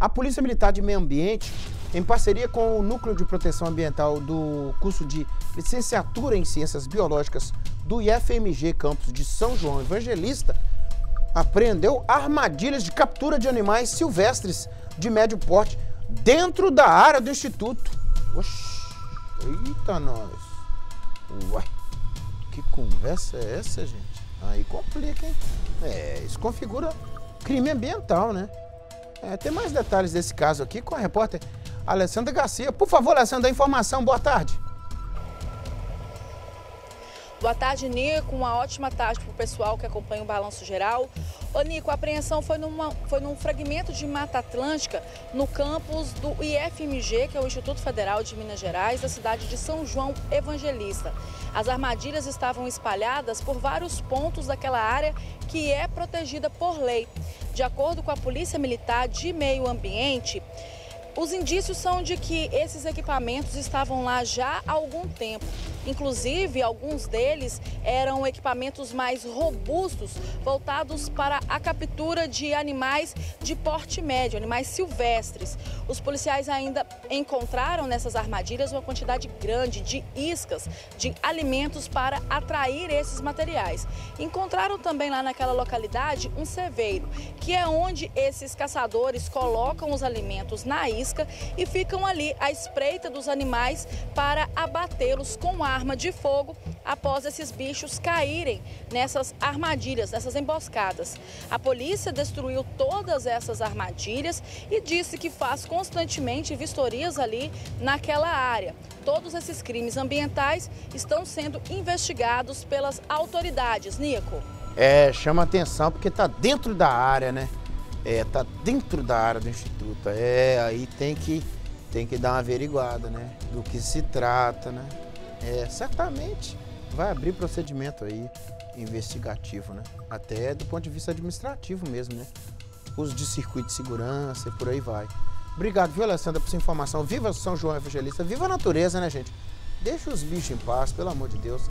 A Polícia Militar de Meio Ambiente, em parceria com o Núcleo de Proteção Ambiental do curso de Licenciatura em Ciências Biológicas do IFMG Campus de São João Evangelista, apreendeu armadilhas de captura de animais silvestres de médio porte dentro da área do Instituto. Oxi, eita nós. Uai, que conversa é essa, gente? Aí complica, hein? Isso configura crime ambiental, né? Tem mais detalhes desse caso aqui com a repórter Alessandra Garcia. Por favor, Alessandra, a informação. Boa tarde. Boa tarde, Nico. Uma ótima tarde para o pessoal que acompanha o Balanço Geral. Ô, Nico, a apreensão foi num fragmento de Mata Atlântica no campus do IFMG, que é o Instituto Federal de Minas Gerais, da cidade de São João Evangelista. As armadilhas estavam espalhadas por vários pontos daquela área que é protegida por lei. De acordo com a Polícia Militar de Meio Ambiente, os indícios são de que esses equipamentos estavam lá já há algum tempo. Inclusive, alguns deles eram equipamentos mais robustos, voltados para a captura de animais de porte médio, animais silvestres. Os policiais ainda encontraram nessas armadilhas uma quantidade grande de iscas de alimentos para atrair esses materiais. Encontraram também lá naquela localidade um ceveiro, que é onde esses caçadores colocam os alimentos na isca e ficam ali à espreita dos animais para abatê-los com arma de fogo após esses bichos caírem nessas armadilhas, nessas emboscadas. A polícia destruiu todas essas armadilhas e disse que faz constantemente vistorias ali naquela área. Todos esses crimes ambientais estão sendo investigados pelas autoridades. Nico. Chama atenção porque tá dentro da área, né? Tá dentro da área do Instituto. Aí tem que dar uma averiguada, né? Do que se trata, né? Certamente vai abrir procedimento aí investigativo, né? Até do ponto de vista administrativo mesmo, né? Uso de circuito de segurança e por aí vai. Obrigado, viu, Alessandra, por sua informação. Viva São João Evangelista, viva a natureza, né, gente? Deixa os bichos em paz, pelo amor de Deus.